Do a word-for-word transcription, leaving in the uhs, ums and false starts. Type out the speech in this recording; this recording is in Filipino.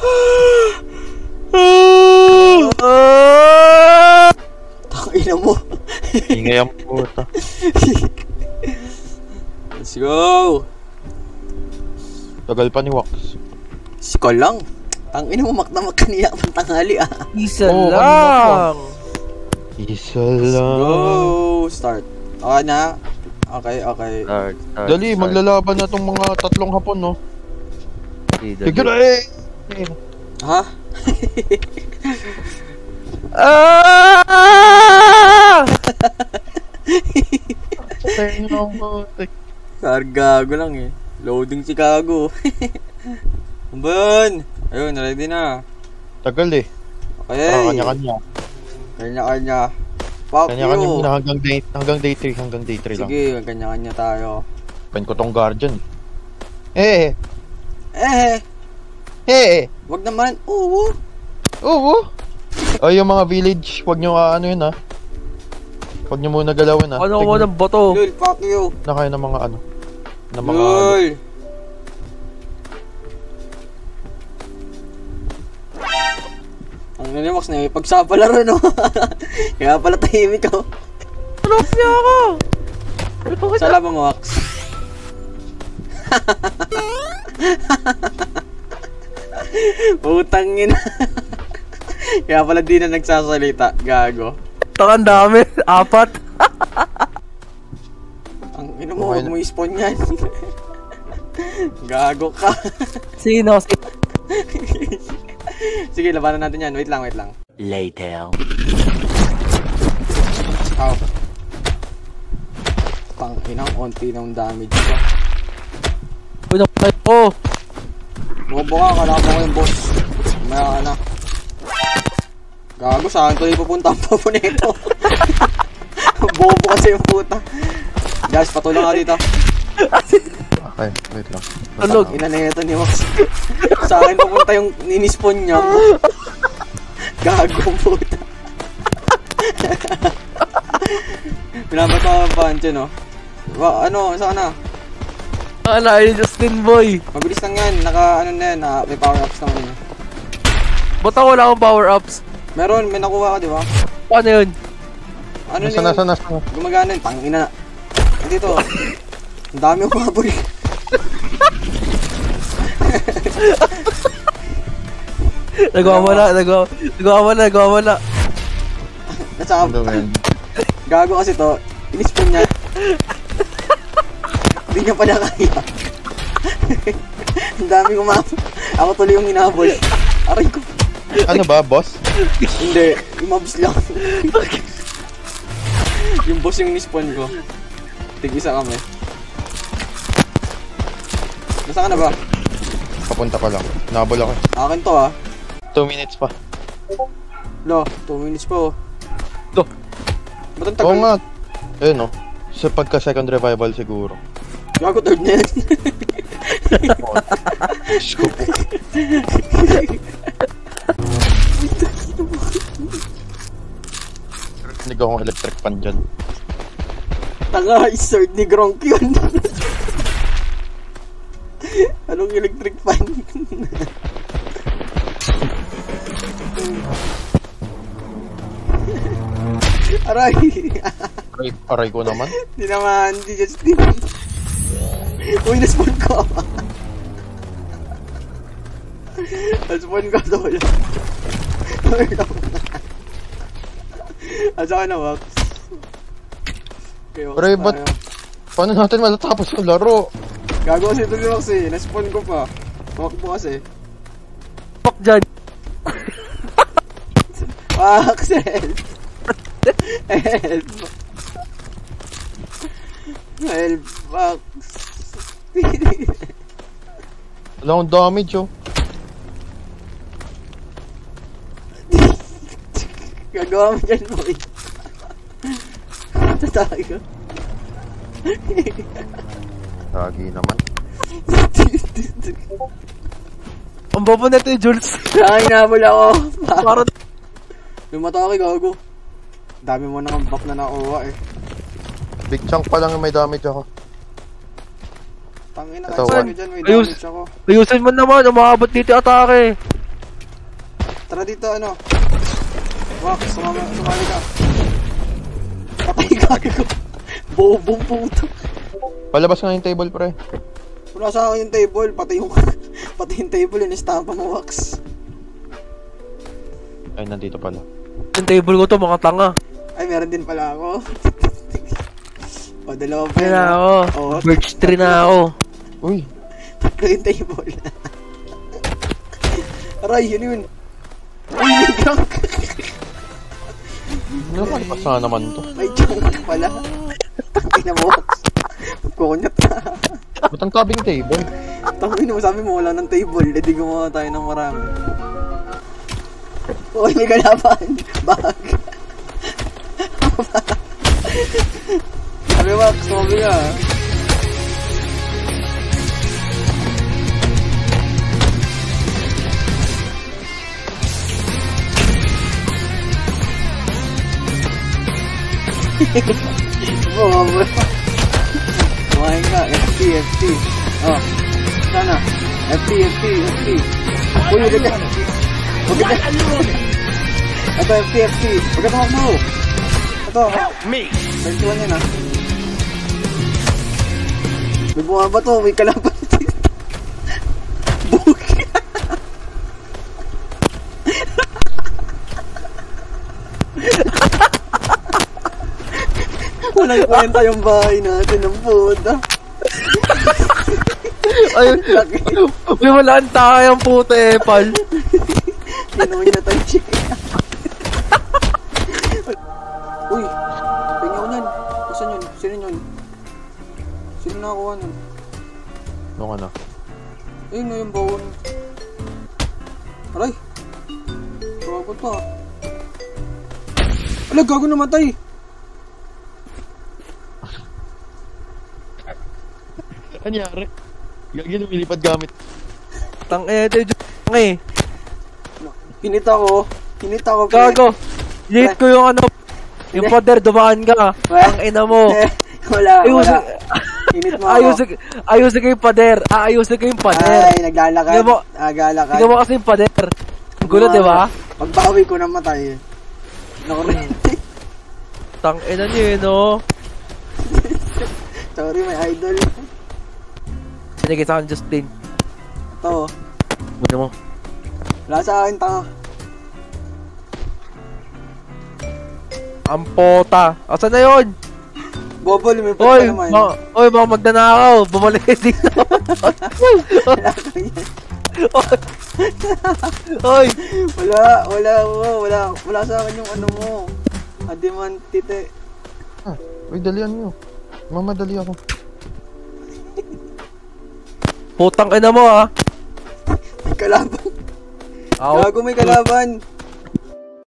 Tangina mo. Ingay ang puta. Let's go. Tagal pa ni Wax. Siko lang. Tangina mo, mak na mak kanina pang tanghali ah. Isa Oh, lang. Isa lang. Go. Start. Okay na. Okay, okay. Start, start, Dali, start. maglalaban na tong mga tatlong hapon, no? Sige, Sige na eh! Ha? Ah! Kargago lang eh. Loading Chicago. Kumban! Ayun, ready na. Tagal eh. Okay. Para kanya-kanya. Kanya-kanya. Fuck Kanya-kanya you. muna hanggang day, hanggang day three, hanggang day three lang. Sige, kanya-kanya tayo. Pen ko tong guardian. Eh! Eh! Eh! Wag naman. Oo. Oo! Ay, yung mga village, wag nyo uh, ano yun ha. Wag nyo muna galawin ha. Ano mo ng boto? Lul, fuck you. Na kayo ng mga ano. Ng mga Lul. ano. Ang nanimax na yung pagsapalaro no. Kaya pala tahimik ako. Tulog niya ako! Sala ba mo, Wax? Putang ina. Kaya pala di na nagsasalita. Gago. Taka, ang dami. Apat. Ang ino mo, huwag mo i-spawn yan. Gago ka. Sino? Sige, labanan natin yan. Wait lang, wait lang. Later. Ow. Pang inang onti ng damage ko. Pinapay ko. Bobo ka, kalaban ko yung boss. Maya ka na. Gago, saan tuloy pupunta ang popo nito? Bobo kasi yung puta. Guys, patulang ka dito. Okay, wait lang. Tulog. Ina na ito ni Max. Sa akin pupunta yung ninispawn niya. Gago puta. Pinabato ka ang pancho, no? Wa, ano, saan na? Ano, ayun Justin Boy. Mabilis lang yan, naka, ano na yan, na, may power-ups naman yun. Ba't ako wala akong power-ups? Meron, may nakuha ka, di ba? Paano yun? Ano Nasa, na nasa, yun? nasa. Gumagana yun, tangina. Dito. Ang dami yung mabuli. Nagawa mo na, nagawa, nagawa mo na, nagawa mo na. Nasa Ano yun? gago kasi to, inispawn niya. Hindi niya pala kaya. Ang dami kumabot. Ako tuloy yung hinabol. Aray ko. Ano ba, boss? Hindi, yung mobs lang. Yung boss yung nispawn ko. Tig-isa kami. Nasa ka na ba? Papunta pa lang. Nabol ako. Akin to ah. Two minutes pa. Lo, two minutes pa oh. Do. Ba't ang tagal? Oo nga. Ayun no. Sa pagka second revival siguro. Gago, third na yan. Scoop. Hindi akong electric fan dyan. Tanga, is-third ni Gronk yun. Anong electric fan? Aray! Aray, aray ko naman. Di naman, di Justin. Uy, naspawn ko. Naspawn ko tol. Asa ka na, Wax? Okay, Wax Aray, ba't? tayo. Paano natin matatapos yung laro? Gago kasi ito ni Wax eh. Naspawn ko pa. Tumakbo kasi. Fuck dyan. Wax, help! Help! Help, Wax! Wala akong damage oh. Gagawa mo dyan, boy. Tatay ko. Lagi naman. Ang babo na ito yung Jules. Ay, nabol ako. Parang Lumata ka, gago. Dami mo nang buff na nakuha eh. Big chunk pa lang yung may damage ako. Tangina, Ito, kahit saan one. dyan, may Ayus. damage ako. ayusin mo naman, umabot dito yung atake. Tara dito, ano. Wow, sumama, sumali ka. Patay ka ko. Bobong puto. Palabas nga yung table, pre. Wala sa akin yung table, pati yung pati yung table yung istampa mo, Wax. Ay, nandito pala. Yung table ko to, mga tanga. Ay, meron din pala ako. O, dalawa pa Yan yun. na ako. Oo, Birch tree na ako. Uy, tatlo yung table. Aray, yun yun. Uy, may junk. napalipas na naman to. May junk pala. Tangina mo, Wax. Kukunyat ka. Ba't ang tabing table? Tangina mo, sabi mo wala ng table. E di gumawa tayo ng marami. Uy, may kalaban. Bag. Sabi Wax, sabi ka. Oo, bro. Kumain ka. F T, F T. Oh. Sana. F T, F T, F T. Uy, huwag ka. Huwag ka. Ito, F T, F T. Huwag ka tumakbo. Ito. Help me. twenty-one yan, ha. May bunga ba to? May kalaban dito. Buki. Walang kwenta yung bahay natin ng puta. Ayun, may walaan tayo ang puta eh, pal. Ginawa niya tayo chicken. Uy, tingnan ko yan. Saan yun? Sino yun? Sino nakakuha nun? Ano ka na? Ayun na yung bawon. Aray! Gago to ah. Ala, gago namatay! Anyari? Gagi lumilipad gamit. Tang eh, ito yung tang eh. Hinita ko. Hinita ko. pre. Gago. Hit ko yung ano. Yung pader, dumaan ka. Ang ina mo. Eh, wala, Ayusin, wala. Hinit mo ako. ayusin, ayusin ko yung pader. Ah, ayusin ko yung pader. Ay, naglalakad. Tingnan mo. Nagalakad. Tingnan mo kasi yung pader. Ang gulo, di ba? Pagbawi ko namatay. Nakurente. Tang ina niyo eh, no? Sorry, may idol. Sinigay sa akin, Justin. Ito. Buti mo. Wala sa akin, tanga. Ang pota. Asan na yun? Bobo, lumipad Oy, ka naman. ma oy, mga magnanakaw. Bumalik dito. Wala kang yan. Oy. Wala, wala, wala, wala, wala sa akin yung ano mo. Adimantite. Ah, uy, dalian nyo. Mamadali ako. Putang ina mo, ha? May kalaban. Out. Gago, may kalaban.